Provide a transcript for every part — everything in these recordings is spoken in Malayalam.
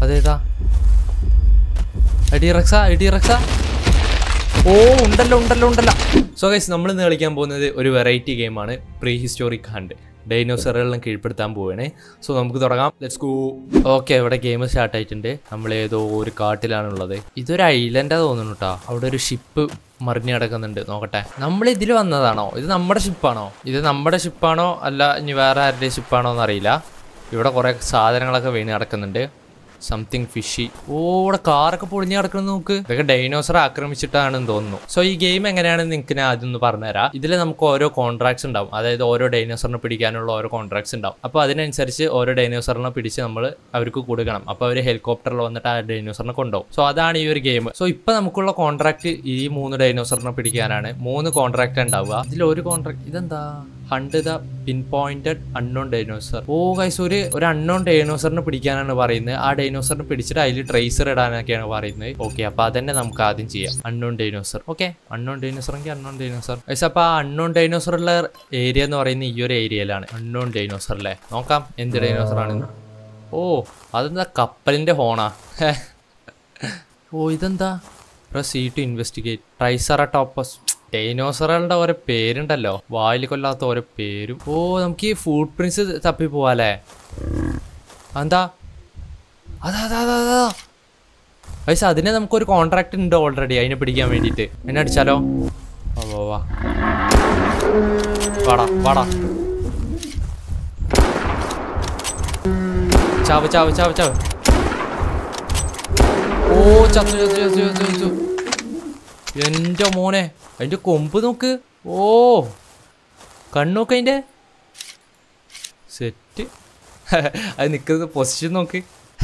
അതേതാ? ഐഡിറക്സ. ഓ ഉണ്ടല്ലോ. സോ ഗൈസ് നമ്മൾ ഇന്ന് കളിക്കാൻ പോകുന്നത് ഒരു വെറൈറ്റി ഗെയിമാണ് പ്രീഹിസ്റ്റോറിക് ഹണ്ട്. ഡൈനോസറുകളെല്ലാം കീഴ്പ്പെടുത്താൻ പോവുകയാണ്. സോ നമുക്ക് തുടങ്ങാം. Let's go. ഓക്കെ, ഇവിടെ ഗെയിം സ്റ്റാർട്ട് ആയിട്ടുണ്ട്. നമ്മൾ ഏതോ ഒരു കാട്ടിലാണുള്ളത്. ഇതൊരു ഐലൻഡാ തോന്നുന്നു കേട്ടോ. അവിടെ ഒരു ഷിപ്പ് മറിഞ്ഞ് കിടക്കുന്നുണ്ട്. നോക്കട്ടെ, നമ്മൾ ഇതിൽ വന്നതാണോ? ഇത് നമ്മുടെ ഷിപ്പാണോ അല്ല ഇനി വേറെ ആരുടെ ഷിപ്പാണോ എന്നറിയില്ല. ഇവിടെ കുറേ സാധനങ്ങളൊക്കെ വീണ് കിടക്കുന്നുണ്ട്. Something fishy. ഓ, ഇവിടെ കാറൊക്കെ പൊളിഞ്ഞ് കിടക്കുന്നത് നോക്ക്. ഇതൊക്കെ ഡൈനോസർ ആക്രമിച്ചിട്ടാണെന്ന് തോന്നുന്നു. സോ ഈ ഗെയിം എങ്ങനെയാണെന്ന് നിങ്ങൾക്ക് ഞാൻ ആദ്യം ഒന്ന് പറഞ്ഞുതരാം. ഇതിൽ നമുക്ക് ഓരോ കോൺട്രാക്ട്സ് ഉണ്ടാവും. അതായത് ഓരോ ഡൈനോസറിനെ പിടിക്കാനുള്ള ഓരോ കോൺട്രാക്ട്സ് ഉണ്ടാവും. അപ്പോൾ അതിനനുസരിച്ച് ഓരോ ഡൈനോസറിനെ പിടിച്ച് നമ്മൾ അവർക്ക് കൊടുക്കണം. അപ്പോൾ അവർ ഹെലികോപ്റ്ററിൽ വന്നിട്ട് ആ ഡൈനോസറിനെ കൊണ്ടുപോകും. സോ അതാണ് ഈ ഒരു ഗെയിം. സോ ഇപ്പം നമുക്കുള്ള കോൺട്രാക്ട് ഈ 3 ഡൈനോസറിനെ പിടിക്കാനാണ്. 3 കോൺട്രാക്ട് ഉണ്ടാവുക. ഇതിലൊരു കോൺട്രാക്ട് ഇതെന്താ? Hunt the pinpointed unknown dinosaur. Oh guys, ഒരു അൺനോൺ ഡൈനോസറിനെ പിടിക്കാനാണ് പറയുന്നത്. ആ ഡൈനോസറിനെ പിടിച്ചിട്ട് അതിൽ ട്രേസർ ഇടാനൊക്കെയാണ് പറയുന്നത്. ഓക്കെ, അപ്പൊ അതന്നെ നമുക്ക് ആദ്യം ചെയ്യാം. Unknown dinosaur. Okay, unknown dinosaur എങ്കിൽ അൺനോൺ ഡൈനോസർ. ഗൈസ്, അപ്പൊ ആ അൺനോൺ ഡൈനോസർ ഉള്ള ഏരിയ എന്ന് പറയുന്നത് ഈ ഒരു ഏരിയയിലാണ്. അൺനോൺ ഡൈനോസർ അല്ലേ? നോക്കാം എന്ത് ഡൈനോസർ ആണെന്ന്. ഓ, അതെന്താ കപ്പലിന്റെ ഹോണാ? ഓ, ഇതെന്താ? Press to investigate. ട്രൈസറടോപ്പസ്. ഡൈനോസറുകളുടെ ഓരോ പേരുണ്ടല്ലോ, വായിൽ കൊല്ലാത്ത ഓരോ പേരും. ഓ, നമുക്ക് ഈ ഫുട് പ്രിന്റ്സ് തപ്പി പോവാല്ലേ? എന്താ? അതാ പൈസ. അതിനെ നമുക്കൊരു കോൺട്രാക്ട് ഉണ്ട് ഓൾറെഡി അതിനെ പിടിക്കാൻ വേണ്ടിയിട്ട്. എന്നെ അടിച്ചാലോ? വാടാ. ചാവ്. ഓ, ചത്തു. എന്റെ മോനെ, അതിന്റെ കൊമ്പ് നോക്ക്. ഓ, കണ്ണോക്ക് അതിന്റെ സെറ്റ്. അത് നിൽക്കുന്ന പൊസിഷൻ നോക്ക്.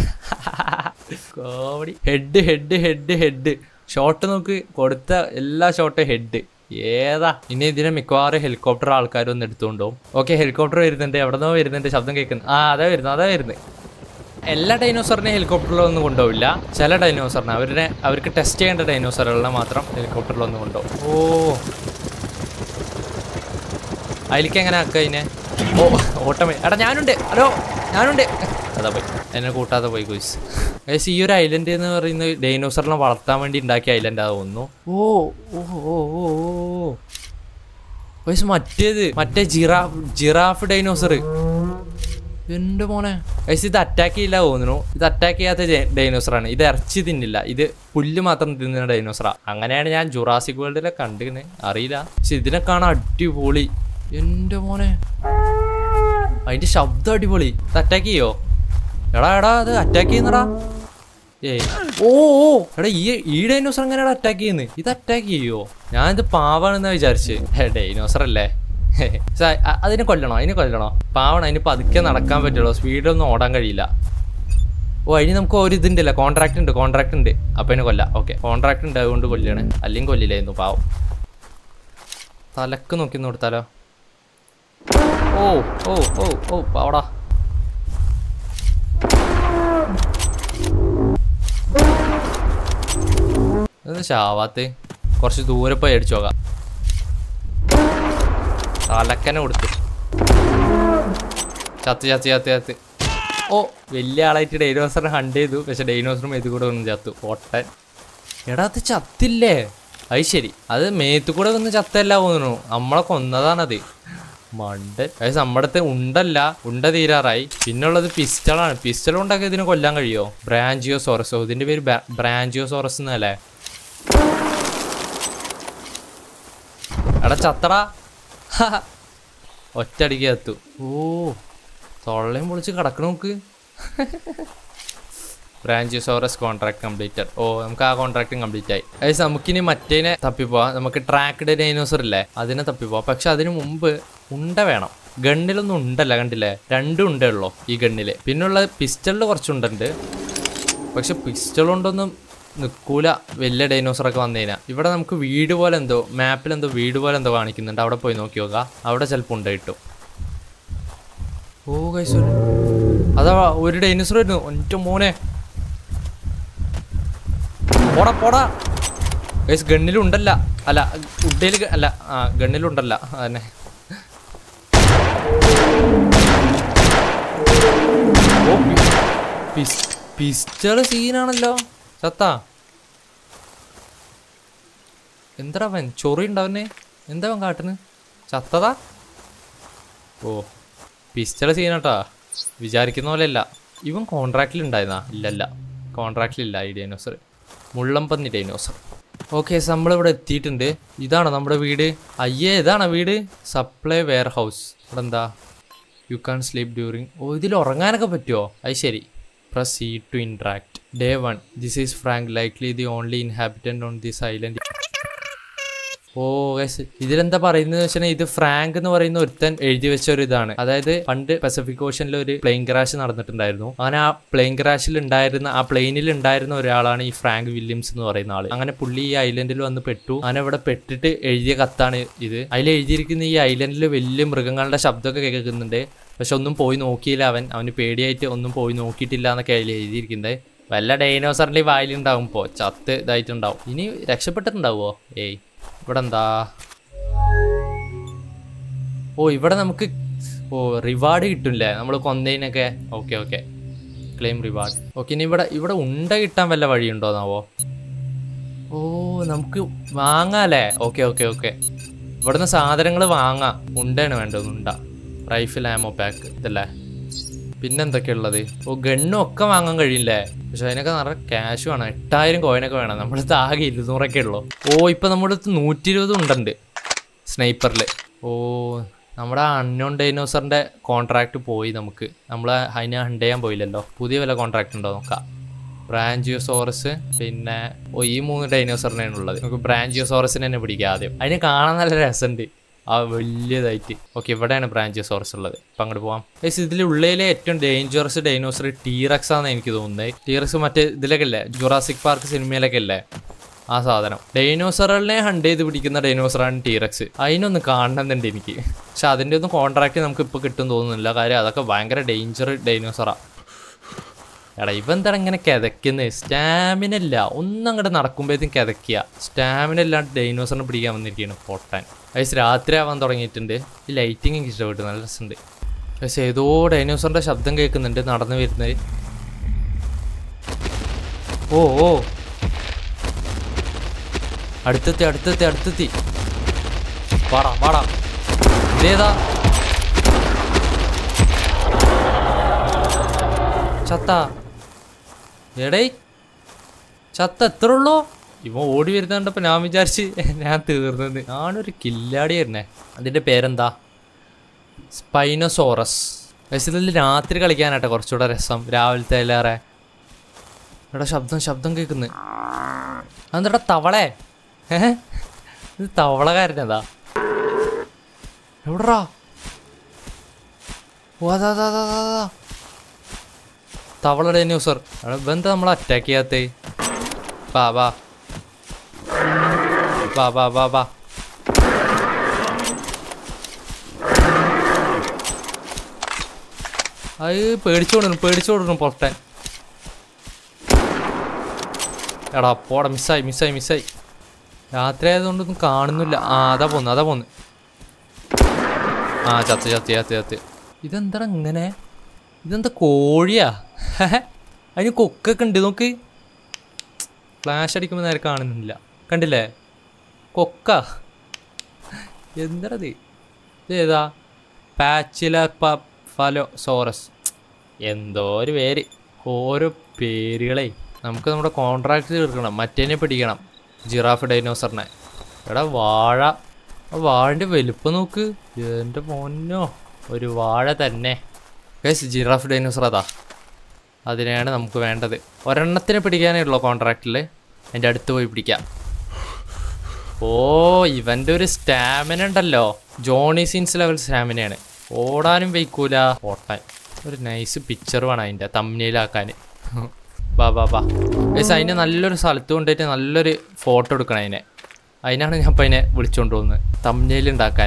കോമഡി. ഹെഡ് ഷോട്ട് നോക്ക്. കൊടുത്ത എല്ലാ ഷോട്ടും ഹെഡ്. ഏതാ? ഇനി ഇതിനെ മിക്കവാറും ഹെലികോപ്റ്റർ ആൾക്കാരൊന്നും എടുത്തുകൊണ്ടുപോകും. ഓക്കെ, ഹെലികോപ്റ്റർ വരുന്നുണ്ട്. എവിടെന്നോ വരുന്നുണ്ട്, ശബ്ദം കേൾക്കുന്നു. അതാ വരുന്നത്. എല്ലാ ഡൈനോസറിനെയും ഹെലികോപ്റ്ററിലൊന്നും കൊണ്ടുപോവില്ല. ചില ഡൈനോസറിനെ അവർക്ക് ടെസ്റ്റ് ചെയ്യേണ്ട ഡൈനോസറുകളെ മാത്രം ഹെലികോപ്റ്ററിലൊന്നും കൊണ്ടുപോകും. ഓ, അതിലേക്ക് എങ്ങനെ ആക്കുക അതിനെ? ഓ, ഓട്ടമേ. എടാ ഞാനുണ്ട്. ഹലോ, ഞാനുണ്ട്. അതാ പോയി, എന്നെ കൂട്ടാതെ പോയി ഗോയ്സ്. ഗൈസ്, ഈ ഒരു ഐലൻഡ് എന്ന് പറയുന്നത് ഡൈനോസറിനെ വളർത്താൻ വേണ്ടി ഉണ്ടാക്കിയ ഐലൻഡാ തോന്നുന്നു. ഓ ഗൈസ്, മറ്റേ ജിറാഫ് ഡൈനോസർ. എന്റെ മോനെ ഗൈസ്, ഇത് അറ്റാക്ക് ചെയ്യില്ല തോന്നുന്നു. ഇത് അറ്റാക്ക് ചെയ്യാത്ത ഡൈനോസറാണ്. ഇത് ഇറച്ചി തിന്നില്ല, ഇത് പുല്ല് മാത്രം തിന്നുന്ന ഡൈനോസറാ. അങ്ങനെയാണ് ഞാൻ ജുറാസിക് വേൾഡിലെ കണ്ടിരുന്നത്. അറിയില്ല, പക്ഷെ ഇതിനെ കാണാൻ അടിപൊളി. എന്റെ മോനെ, അതിന്റെ ശബ്ദം അടിപൊളി. ഇത് അറ്റാക്ക് ചെയ്യോ? എടാ അത് അറ്റാക്ക് ചെയ്യുന്നടാ. ഓ എടാ, ഈ ഡൈനോസർ എങ്ങനെയാ അറ്റാക്ക് ചെയ്യുന്നത്? ഇത് അറ്റാക്ക് ചെയ്യോ? ഞാനിത് പാവാണെന്നാ വിചാരിച്ച്. ഡൈനോസർ അല്ലേ? അതിനെ കൊല്ലണോ? പാവണം. അതിന് പതുക്കെ നടക്കാൻ പറ്റുള്ളൂ, സ്പീഡൊന്നും ഓടാൻ കഴിയില്ല. ഓ, അതിന് നമുക്ക് ഒരു ഇതുണ്ടല്ലോ, കോൺട്രാക്ട് ഉണ്ട്. അപ്പം അതിനെ കൊല്ലാം. ഓക്കെ, കോൺട്രാക്ട് ഉണ്ട്, അതുകൊണ്ട് കൊല്ലാണ്. അല്ലെങ്കിൽ കൊല്ലില്ലായിരുന്നു, പാവം. തലക്ക് നോക്കി കൊടുത്താലോ? ഓ പാവടാ. ചാവാത്ത്. കുറച്ച് ദൂരെ പോയി അടിച്ചു നോക്കാം. തലക്കനെ കൊടുത്തു. ചത്ത്. ഓ, വലിയ ആളായിട്ട് ഡൈനോസറിനെ ഹണ്ട് ചെയ്തു. പക്ഷെ ഡൈനോസറും ഇത് കൂടെ ഒന്ന് ചത്തു. പൊട്ടൻ. എടാ, അത് ചത്തില്ലേ? അത് ശരി, അത് മേത്തു കൂടെ ഒന്ന് ചത്തല്ല തോന്നുന്നു. നമ്മളെ കൊന്നതാണത്. മണ്ടൻ. അത് നമ്മുടെ അടുത്ത് ഉണ്ട തീരാറായി. പിന്നുള്ളത് പിസ്റ്റളാണ്. പിസ്റ്റൾ കൊണ്ടൊക്കെ ഇതിനെ കൊല്ലാൻ കഴിയോ? ബ്രാഞ്ചിയോസോറസോ? ഇതിന്റെ പേര് ബ്രാഞ്ചിയോസോറസ് എന്നല്ലേ? എടാ ചത്തടാ. ഒറ്റടിക്ക് എത്തു. ഓ, തൊള്ളയും പൊളിച്ച് കിടക്കണ നോക്ക്. ബ്രാഞ്ചിയോസോറസ് കോൺട്രാക്ട് കംപ്ലീറ്റഡ്. ഓ, നമുക്ക് ആ കോൺട്രാക്റ്റും കംപ്ലീറ്റ് ആയി. അത് നമുക്കിനി മറ്റേനെ തപ്പിപ്പോവാം. നമുക്ക് ട്രാക്ക്ഡ് ഡൈനോസർ ഇല്ലേ, അതിനെ തപ്പിപ്പോവാം. പക്ഷെ അതിന് മുമ്പ് ഉണ്ട വേണം. ഗണ്ണിലൊന്നും ഉണ്ടല്ല, കണ്ടില്ലേ? 2 ഉണ്ടേ ഉള്ളൂ ഈ ഗണ്ണില്. പിന്നുള്ള പിസ്റ്റളിൽ കുറച്ചുണ്ടുണ്ട്. പക്ഷെ പിസ്റ്റൾ കൊണ്ടൊന്നും നിൽക്കൂല വലിയ ഡൈനോസറൊക്കെ വന്നു കഴിഞ്ഞാൽ. ഇവിടെ നമുക്ക് വീട് പോലെ എന്തോ, മാപ്പിലെന്തോ വീട് പോലെ എന്തോ കാണിക്കുന്നുണ്ട്. അവിടെ പോയി നോക്കി നോക്കാം. അവിടെ ചിലപ്പോൾ ഉണ്ടായിട്ടു. ഓ ഗൈസ്, അതാ ഒരു ഡൈനോസർ വരുന്നു. ഒറ്റ മോനെ, പോടാ ഗൈസ്. ഗണ്ണിലുണ്ടല്ല, അല്ല ഉഡയിൽ അല്ല, ഗണ്ണിലുണ്ടല്ല അതന്നെ. ഓ, പിസ്റ്റള് സീനാണല്ലോ. ചത്താ എന്താ അവൻ ചൊറി ഉണ്ടാവനെ? എന്താ അവൻ കാട്ടുന്നു? ചത്തതാ? ഓ പിസ്റ്റള് സീനാട്ടാ. വിചാരിക്കുന്ന പോലെ അല്ല. ഇവൻ കോൺട്രാക്റ്റിൽ ഉണ്ടായിരുന്നാ? ഇല്ലല്ല, കോൺട്രാക്റ്റിലില്ല ഈ ഡൈനോസർ. മുള്ളംപന്നി ഡൈനോസർ. ഓക്കെ, നമ്മളിവിടെ എത്തിയിട്ടുണ്ട്. ഇതാണോ നമ്മുടെ വീട്? അയ്യേ, ഇതാണോ വീട്? Supply warehouse. ഇവിടെ എന്താ? You can sleep during. ഓ, ഇതിൽ ഉറങ്ങാനൊക്കെ പറ്റുമോ? അത് ശരി. Press C to interact. Day 1. This is Frank, likely the only inhabitant on this island. Oh guys, ഇതിലെന്താ പറയുന്നത് വെച്ചാൽ ഇത് ഫ്രാങ്ക് എന്ന് പറയുന്ന ഒരുത്തൻ എഴുതി വെച്ച ഒരു ഇതാണ്. അതായത് പണ്ട് പസഫിക് ഓഷനിൽ ഒരു പ്ലെയിൻ ക്രാഷ് നടന്നിട്ടുണ്ടായിരുന്നു. അങ്ങനെ ആ പ്ലെയിൻ ക്രാഷിൽ ഉണ്ടായിരുന്ന, ആ പ്ലെയിനിൽ ഉണ്ടായിരുന്ന ഒരാളാണ് ഈ ഫ്രാങ്ക് വില്യംസ് എന്ന് പറയുന്ന ആള്. അങ്ങനെ പുള്ളി ഈ ഐലൻഡിൽ വന്ന് പെട്ടു. അങ്ങനെ ഇവിടെ പെട്ടിട്ട് എഴുതിയ കത്താണ് ഇത്. അതിൽ എഴുതിയിരിക്കുന്ന ഈ ഐലൻഡിൽ വലിയ മൃഗങ്ങളുടെ ശബ്ദമൊക്കെ കേൾക്കുന്നുണ്ട്. പക്ഷെ ഒന്നും പോയി നോക്കിയില്ല. അവന് പേടിയായിട്ട് ഒന്നും പോയി നോക്കിയിട്ടില്ല എന്നൊക്കെ അതിൽ എഴുതിയിരിക്കുന്നത്. വല്ല ഡൈനോസറിന്റെ വായിലുണ്ടാവും, ചത്ത് ഇതായിട്ടുണ്ടാവും. ഇനി രക്ഷപ്പെട്ടിട്ടുണ്ടാവുമോ? ഏയ്, ഇവിടെ എന്താ? ഓ, ഇവിടെ നമുക്ക് റിവാർഡ് കിട്ടില്ലേ നമ്മൾ കൊന്നതിനൊക്കെ? Okay okay, claim reward. Okay, ഇനി ഇവിടെ ഉണ്ട കിട്ടാൻ വല്ല വഴിയുണ്ടോന്നാവോ? ഓ, നമുക്ക് വാങ്ങാല്ലേ? ഓക്കെ ഓക്കെ ഓക്കെ, ഇവിടുന്ന് സാധനങ്ങൾ വാങ്ങാം. ഉണ്ടയാണ് വേണ്ടത്, ഉണ്ട. റൈഫിൾ ആമോ പാക്ക് ഇതല്ലേ. പിന്നെന്തൊക്കെയുള്ളത്? ഓ, ഗണ്ണും ഒക്കെ വാങ്ങാൻ കഴിയില്ലേ? പക്ഷെ അതിനൊക്കെ നിറയെ ക്യാഷ് വേണം. 8000 കോയിനൊക്കെ വേണം. നമ്മളടുത്ത് ആകെ 200ഒക്കെ ഉള്ളൂ. ഓ, ഇപ്പം നമ്മുടെ അടുത്ത് 120 ഉണ്ടുണ്ട് സ്നൈപ്പറിൽ. ഓ, നമ്മുടെ അൺനോൺ ഡൈനോസറിൻ്റെ കോൺട്രാക്ട് പോയി. നമ്മൾ അതിനെ ഹണ്ട് ചെയ്യാൻ പോയില്ലല്ലോ. പുതിയ വല്ല കോൺട്രാക്ട് ഉണ്ടോ നോക്കാം. ബ്രാഞ്ചിയോസോറസ്, പിന്നെ ഈ 3 ഡൈനോസറിനാണ് ഉള്ളത്. നമുക്ക് ബ്രാഞ്ചിയോസോറസിനെ തന്നെ പിടിക്കാം ആദ്യം. അതിന് കാണാൻ നല്ല രസമുണ്ട്, ആ വലിയതായിട്ട്. ഓക്കെ, ഇവിടെയാണ് ബ്രാഞ്ചിയോസോറസ് ഉള്ളത്. അപ്പം അങ്ങോട്ട് പോവാം. ഇതിലുള്ളിലെ ഏറ്റവും ഡേഞ്ചറസ് ഡൈനോസർ ടീറക്സ് ആണെന്ന് എനിക്ക് തോന്നുന്നത്. ടീറക്സ് മറ്റേ ഇതിലൊക്കെ അല്ലേ, ജുറാസിക് പാർക്ക് സിനിമയിലൊക്കെ അല്ലേ ആ സാധനം. ഡൈനോസറുകളെ ഹണ്ട് ചെയ്ത് പിടിക്കുന്ന ഡൈനോസറാണ് ടീറക്സ്. അതിനൊന്ന് കാണണമെന്നുണ്ട് എനിക്ക്. പക്ഷെ അതിൻ്റെ ഒന്നും കോൺട്രാക്ട് നമുക്ക് ഇപ്പോൾ കിട്ടും തോന്നുന്നില്ല. കാര്യം അതൊക്കെ ഭയങ്കര ഡേഞ്ചർ ഡൈനോസറാണ്. എടാ, ഇവന്താണ് ഇങ്ങനെ കിതക്കുന്നത്? സ്റ്റാമിന ഇല്ല. ഒന്നും അങ്ങോട്ട് നടക്കുമ്പോഴത്തേക്കും കിതക്കുക. സ്റ്റാമിന ഇല്ലാണ്ട് ഡൈനോസറിനെ പിടിക്കാൻ വന്നിരിക്കുകയാണ് പൊട്ടാൻ. പക്ഷേ രാത്രി ആവാൻ തുടങ്ങിയിട്ടുണ്ട്. ഈ ലൈറ്റിംഗ് എനിക്ക് ഇഷ്ടപ്പെട്ടു, നല്ല രസമുണ്ട്. പക്ഷേ ഏതോ ഡൈനോസറിൻ്റെ ശബ്ദം കേൾക്കുന്നുണ്ട് നടന്നു വരുന്നത്. ഓ ഓ, അടുത്തെത്തി. വാടാ. ഇതേതാ? ചത്ത? എടേ, ചത്ത എത്ര ഉള്ളൂ? ഇവൻ ഓടി വരുന്നുണ്ടപ്പോൾ ഞാൻ വിചാരിച്ച് ഞാൻ തീർന്നത്. ഞാനൊരു കില്ലാടിയായിരുന്നേ. അതിൻ്റെ പേരെന്താ? സ്പൈനോസോറസ്. പക്ഷേ ഇതിൽ രാത്രി കളിക്കാനാട്ടെ കുറച്ചുകൂടെ രസം, രാവിലത്തെ എല്ലാറെ. എടാ, ശബ്ദം കേൾക്കുന്നു. അതെന്താ തവളേ? ഇത് തവളകാരനതാ. എവിടാ? ഓ, അതാ തവള ഡൈനോസർ. എന്താ നമ്മൾ അറ്റാക്ക് ചെയ്യാത്തേ? വാ. അത് പേടിച്ചോടുന്നു പൊട്ടൻ. എടാ പോടാ, മിസ്സായി. രാത്രി ആയതുകൊണ്ടൊന്നും കാണുന്നില്ല. അതാ പോന്ന്. ചത്ത്. ഇതെന്താ ഇങ്ങനെ? ഇതെന്താ കോഴിയാ? അതിന് കൊക്കൊക്കെ ഉണ്ട് നോക്ക്. ഫ്ലാഷ് അടിക്കുമ്പോൾ നേരെ കാണുന്നില്ല. കണ്ടില്ലേ? കൊക്ക. എന്താണത്? ഇതേതാ? പാച്ചിലഫലോസോറസ്. എന്തോ ഒരു പേര്. ഓരോ പേരുകളെ. നമുക്ക് നമ്മുടെ കോൺട്രാക്ട് തീർക്കണം. മറ്റേനെ പിടിക്കണം, ജിറാഫ് ഡൈനോസറിനെ. എടാ, വാഴൻ്റെ വലുപ്പം നോക്ക്. എൻ്റെ പൊന്നോ, ഒരു വാഴ തന്നെ. ഗൈസ്, ജിറാഫ് ഡൈനോസർ അതാ. അതിനെയാണ് നമുക്ക് വേണ്ടത്. ഒരെണ്ണത്തിനെ പിടിക്കാനേ ഉള്ളൂ കോൺട്രാക്റ്റിൽ. അതിൻ്റെ അടുത്ത് പോയി പിടിക്കാം. ഓ, ഇവൻ്റെ ഒരു സ്റ്റാമിന ഉണ്ടല്ലോ, ജോണി സീൻസ് ലെവൽ സ്റ്റാമിനയാണ്. ഓടാനും വയ്ക്കൂല, ഓട്ടാൻ. ഒരു നൈസ് പിക്ചർ വേണം അതിൻ്റെ തമ്മിലാക്കാൻ. വാ ഗൈസ്, അതിനെ നല്ലൊരു സ്ഥലത്ത് കൊണ്ടുപോയിട്ട് നല്ലൊരു ഫോട്ടോ എടുക്കണം. അതിനാണ് ഞാൻ ഇപ്പം അതിനെ വിളിച്ചുകൊണ്ട് പോകുന്നത്, തമ്മിൽ ഉണ്ടാക്കാൻ.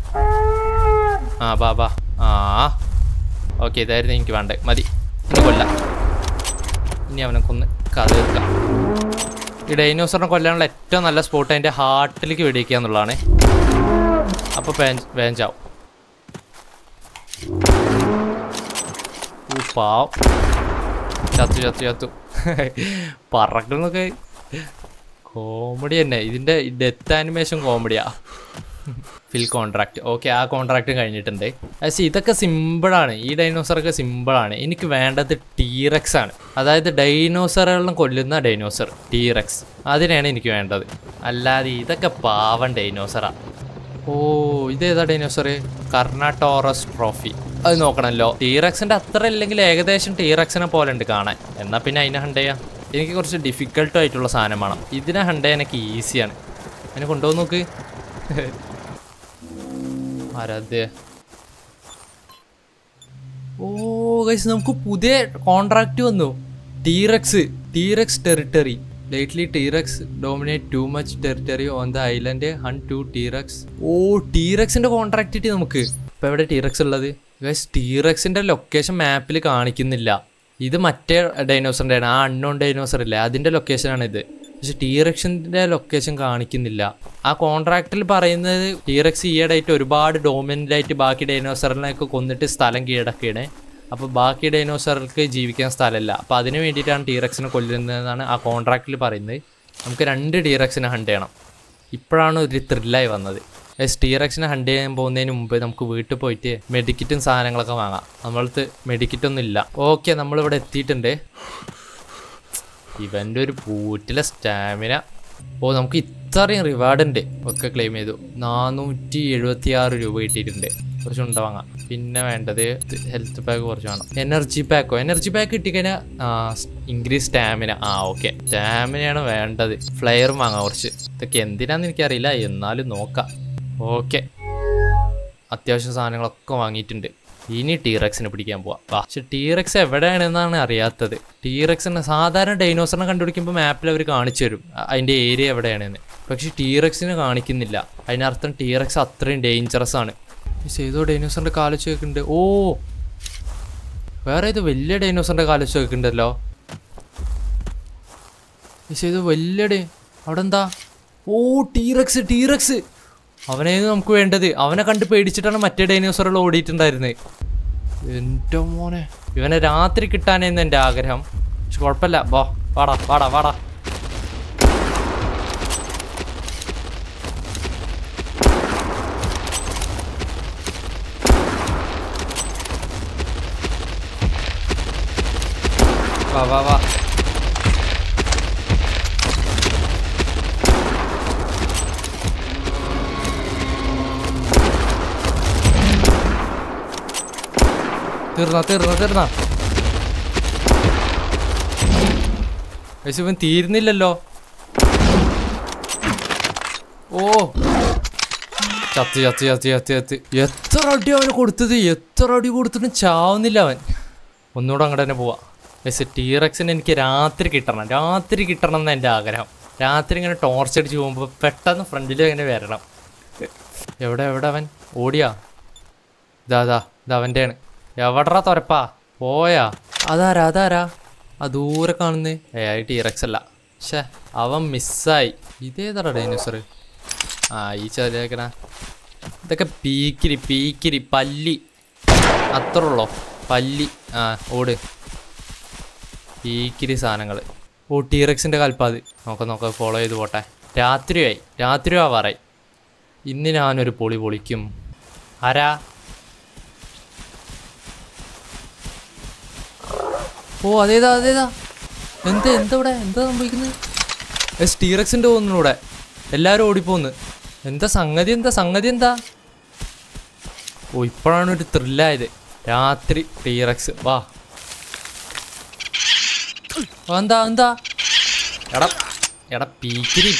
വാ. ഓക്കെ, ഇതായിരുന്നു എനിക്ക് വേണ്ടത്. മതി, ഇനി കൊല്ലാം. ഇനി അവനെ കൊന്ന് കഥ തീർക്കാം. ഈ ഡൈനോസറിനെ കൊല്ലാനുള്ള ഏറ്റവും നല്ല സ്പോട്ട് അതിൻ്റെ ഹാർട്ടിലേക്ക് വെടിവെക്കുക എന്നുള്ളതാണ്. അപ്പോൾ വേഞ്ചാവും. പാവം. ചത്തു പറക്കുന്നൊക്കെ കോമഡി തന്നെ. ഇതിൻ്റെ ഡെത്ത് ആനിമേഷൻ കോമഡിയാ. Fill contract. ഓക്കെ, ആ കോൺട്രാക്ട് കഴിഞ്ഞിട്ടുണ്ട്. പക്ഷേ ഇതൊക്കെ സിമ്പിളാണ്. ഈ ഡൈനോസറൊക്കെ സിമ്പിളാണ്. എനിക്ക് വേണ്ടത് ടീറക്സ് ആണ്. അതായത് ഡൈനോസറുകളിലും കൊല്ലുന്ന ഡൈനോസർ ടീറക്സ്, അതിനാണ് എനിക്ക് വേണ്ടത്. അല്ലാതെ ഇതൊക്കെ പാവം ഡൈനോസറാ. ഓ, ഇതേതാ ഡൈനോസർ? കർണാടോറസ് ട്രോഫി. അത് നോക്കണമല്ലോ. ടീറക്സിൻ്റെ അത്ര ഇല്ലെങ്കിൽ ഏകദേശം ടീറക്സിനെ പോലെ ഉണ്ട് കാണാൻ. എന്നാൽ പിന്നെ അതിനെ ഹണ്ട് ചെയ്യാം. എനിക്ക് കുറച്ച് ഡിഫിക്കൽട്ടായിട്ടുള്ള സാധനം വേണം. ഇതിനെ ഹണ്ട് ചെയ്യാൻ എനിക്ക് ഈസിയാണ്. അതിനെ കൊണ്ടുപോകും നോക്ക്. ആരാധ്യ. ഓ ഗൈസ്, നമുക്ക് പുതിയ കോൺട്രാക്റ്റ് വന്നു. T-Rex territory. lately T-Rex dominate too much territory on the island. Hunt 2 T-Rex. ഓ, ടീറക്സിന്റെ കോൺട്രാക്ട് കിട്ടി നമുക്ക്. ഇപ്പൊ എവിടെ ടീറക്സ് ഉള്ളത്? ഗൈസ്, ടീറക്സിന്റെ ലൊക്കേഷൻ മാപ്പിൽ കാണിക്കുന്നില്ല. ഇത് മറ്റേ ഡൈനോസറിന്റെ ആണ്, ആ അൺനോൺ ഡൈനോസർ ഇല്ലേ, അതിന്റെ ലൊക്കേഷനാണ് ഇത്. പക്ഷെ ടീറക്സിന്റെ ലൊക്കേഷൻ കാണിക്കുന്നില്ല. ആ കോൺട്രാക്റ്റിൽ പറയുന്നത് ടീറക്സ് ഈയിടെയായിട്ട് ഒരുപാട് ഡോമിനൻ്റ് ആയിട്ട് ബാക്കി ഡൈനോസറിനെയൊക്കെ കൊന്നിട്ട് സ്ഥലം കീഴടക്കുകയാണ്. അപ്പോൾ ബാക്കി ഡൈനോസർക്ക് ജീവിക്കാൻ സ്ഥലമില്ല. അപ്പോൾ അതിന് വേണ്ടിയിട്ടാണ് ടീറക്സിനെ കൊല്ലുന്നതെന്നാണ് ആ കോൺട്രാക്റ്റിൽ പറയുന്നത്. നമുക്ക് 2 ടീറക്സിനെ ഹണ്ട് ചെയ്യണം. ഇപ്പോഴാണ് ഒരു ത്രില്ലായി വന്നത്. ടീറക്സിനെ ഹണ്ട് ചെയ്യാൻ പോകുന്നതിന് മുമ്പ് നമുക്ക് വീട്ടിൽ പോയിട്ട് മെഡിക്കറ്റും സാധനങ്ങളൊക്കെ വാങ്ങാം. നമ്മളടുത്ത് മെഡിക്കറ്റൊന്നും ഇല്ല. ഓക്കെ, നമ്മളിവിടെ എത്തിയിട്ടുണ്ട്. ഇവൻ്റെ ഒരു പൂറ്റിലെ സ്റ്റാമിന. ഓ, നമുക്ക് ഇത്രയും റിവാർഡ് ഉണ്ട്. ഒക്കെ ക്ലെയിം ചെയ്തു. 476 രൂപ കിട്ടിയിട്ടുണ്ട്. കുറച്ച് ഉണ്ട വാങ്ങാം. പിന്നെ വേണ്ടത് ഹെൽത്ത് പാക്ക് കുറച്ച് വേണം. എനർജി പാക്ക് കിട്ടിക്കഴിഞ്ഞാൽ ഇൻക്രീസ് സ്റ്റാമിന. ഓക്കെ, സ്റ്റാമിനയാണ് വേണ്ടത്. ഫ്ലെയറും വാങ്ങാം കുറച്ച്. ഇതൊക്കെ എന്തിനാന്ന് എനിക്കറിയില്ല, എന്നാലും നോക്കാം. ഓക്കെ, അത്യാവശ്യം സാധനങ്ങളൊക്കെ വാങ്ങിയിട്ടുണ്ട്. ഇനി ടീറക്സിനെ പിടിക്കാൻ പോവാം. പക്ഷെ ടീറക്സ് എവിടെയാണെന്നാണ് അറിയാത്തത്. ടീറക്സിനെ സാധാരണ ഡൈനോസറിനെ കണ്ടുപിടിക്കുമ്പോൾ മാപ്പിൽ അവർ കാണിച്ചു തരും അതിൻ്റെ ഏരിയ എവിടെയാണെന്ന്. പക്ഷെ ടീറക്സിനെ കാണിക്കുന്നില്ല. അതിനർത്ഥം ടീറക്സ് അത്രയും ഡേഞ്ചറസ് ആണ്. ഏതോ ഡൈനോസറിൻ്റെ കാലച്ച് വെക്കുന്നുണ്ട്. ഓ, വേറെ ഇത് വലിയ ഡൈനോസറിൻ്റെ കാലച്ച് വെക്കുന്നുണ്ടല്ലോ. ഏതോ വലിയ അവിടെ എന്താ? ഓ, ടീറക്സ്. അവനെയാണ് നമുക്ക് വേണ്ടത്. അവനെ കണ്ട് പേടിച്ചിട്ടാണ് മറ്റേ ഡൈനോസറുകൾ ഓടിയിട്ടുണ്ടായിരുന്നത്. എൻ്റെ മോനെ, ഇവനെ രാത്രി കിട്ടാനായിരുന്നു എൻ്റെ ആഗ്രഹം. പക്ഷെ കുഴപ്പമില്ല. വാടാ. വാ. തീർന്ന ഇവൻ തീരുന്നില്ലല്ലോ. ഓ, ചത്ത്. എത്ര അടി അവന് കൊടുത്തത്? എത്ര അടി കൊടുത്തിട്ടും ചാവുന്നില്ല അവൻ. ഒന്നുകൂടെ അങ്ങോട്ട് തന്നെ പോവാ. ടീറക്സിന് എനിക്ക് രാത്രി കിട്ടണം എന്ന് എൻ്റെ ആഗ്രഹം. രാത്രി ഇങ്ങനെ ടോർച്ച് അടിച്ച് പോകുമ്പോൾ പെട്ടെന്ന് ഫ്രണ്ടിൽ ഇങ്ങനെ വരണം. എവിടെ അവൻ? ഓടിയാ? ഇതാ അവൻ്റെയാണ്. എവിടാ തുരപ്പാ? പോയാ? അതാരാ ആ ദൂരെ കാണുന്നേ? ടീറക്സ് അല്ല. പക്ഷേ അവൻ മിസ്സായി. ഇതേതാ ഡൈനോസർ? ഈ ചെറിയ ഇതൊക്കെ പീക്കിരി പല്ലി. അത്ര ഉള്ളോ പല്ലി? ഓട്. പീക്കിരി സാധനങ്ങൾ. ഓ, ടീറക്സിൻ്റെ കാൽപ്പാത്. നോക്കാം, ഫോളോ ചെയ്ത് പോട്ടെ. രാത്രി ആവാറായി. ഇന്ന് ഞാനൊരു പൊളിക്കും. ആരാ? ഓ, അതേതാ. എന്താ സംഭവിക്കുന്നത്? ടീറക്സിൻ്റെ പോകുന്നു ഇവിടെ. എല്ലാവരും ഓടിപ്പോന്ന്. എന്താ സംഗതി എന്താ? ഓ, ഇപ്പോഴാണ് ഒരു ത്രില്ലായത്. രാത്രി ടീറക്സ്. വാ. എന്താ? എടാ പീക്കിരി.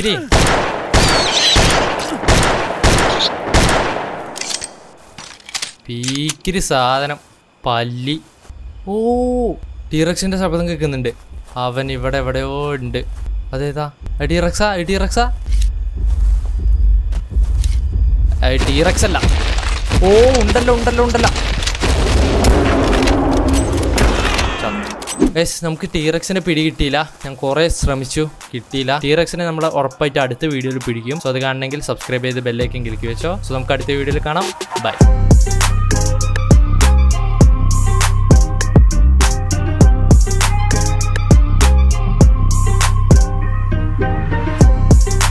പീക്കിരി സാധനം. പല്ലി. ഓ, ടീറക്സിൻ്റെ ശബ്ദം കേൾക്കുന്നുണ്ട്. അവൻ ഇവിടെ എവിടെയോ ഉണ്ട്. അതേതാ? ടീറക്സാ? ടീറക്സ് അല്ല. ഓ, ഉണ്ടല്ലോ. നമുക്ക് ടീറക്സിനെ കിട്ടിയില്ല. ഞാൻ കുറേ ശ്രമിച്ചു, കിട്ടിയില്ല. ടീറക്സിനെ നമ്മൾ ഉറപ്പായിട്ട് അടുത്ത വീഡിയോയിൽ പിടിക്കും. സോ അത് കാണണമെങ്കിൽ സബ്സ്ക്രൈബ് ചെയ്ത് ബെല്ലൈക്കൻ ക്ലിക്ക് വെച്ചോ. സോ നമുക്ക് അടുത്ത വീഡിയോയിൽ കാണാം. ബൈ.